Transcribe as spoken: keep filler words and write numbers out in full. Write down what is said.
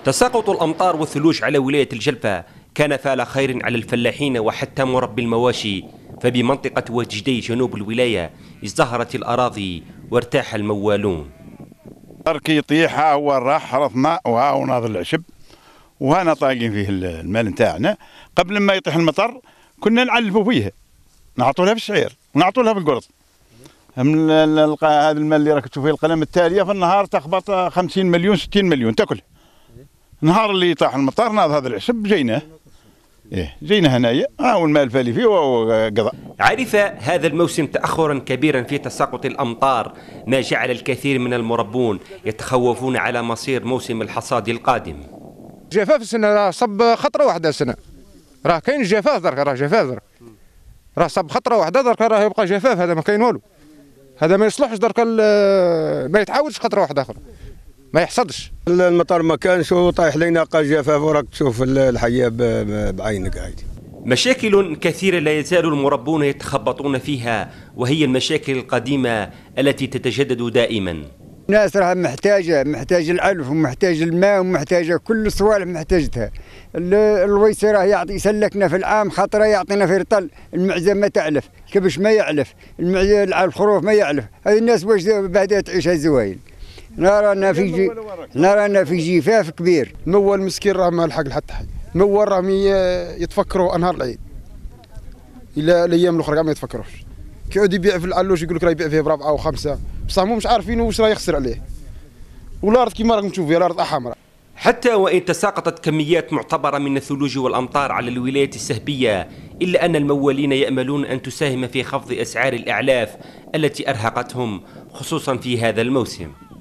تساقط الأمطار والثلوج على ولاية الجلفة كان فعل خير على الفلاحين وحتى مربي المواشي، فبمنطقة وجدي جنوب الولاية ازدهرت الأراضي وارتاح الموالون. كي يطيح ها هو راح حرثنا وها هو ناظر العشب وهنا طايقين فيه المال نتاعنا. قبل ما يطيح المطر كنا نعلفوا فيها، نعطوا لها في الشعير ونعطوا لها في القرض. هذا المال اللي راك تشوفيه القلم التاليه في النهار تخبط خمسين مليون ستين مليون تاكل. النهار اللي طاح المطر ناض هذا العشب جيناه. ايه جينا هنايا ها هو المال فالي فيه وقضى. عرف هذا الموسم تأخرا كبيرا في تساقط الأمطار، ما جعل الكثير من المربون يتخوفون على مصير موسم الحصاد القادم. جفاف السنه راه صب خطره واحده السنه، راه كاين جفاف درك، راه جفاف درك، راه صب خطره واحده درك، راه يبقى جفاف. هذا ما كاين والو، هذا ما يصلحش درك، ما يتعاودش خطره واحده اخرى، ما يحصدش. المطر ما كانش وطايح لينا قا جفاف وراك تشوف الحياه بعينك عادي. مشاكل كثيرة لا يزال المربون يتخبطون فيها، وهي المشاكل القديمة التي تتجدد دائما. الناس راها محتاجة محتاجة العلف ومحتاجة الماء ومحتاجة كل الصوالح محتاجتها. الويس راه يعطي يسلكنا في العام خاطره يعطينا في رطل، المعزة ما تعلف، كبش ما يعلف، المعزة الخروف ما يعلف. هذه الناس واش بعدها تعيش الزواين. نرانا في جي نرانا في جفاف كبير. مول مسكين راه ما لحق حتى حاجة، مول راهم يتفكروا انهار العيد الى الايام الاخرى ما يتفكروش. كيعود يبيع في العلوش يقول لك راه يبيع فيه بربعه وخمسه، بصح مو مش عارفين واش راه يخسر عليه. والارض كيما راكم تشوفوا الارض حمراء. حتى وإن تساقطت كميات معتبرة من الثلوج والأمطار على الولايات السهبية، إلا أن الموالين يأملون أن تساهم في خفض أسعار الأعلاف التي أرهقتهم خصوصا في هذا الموسم.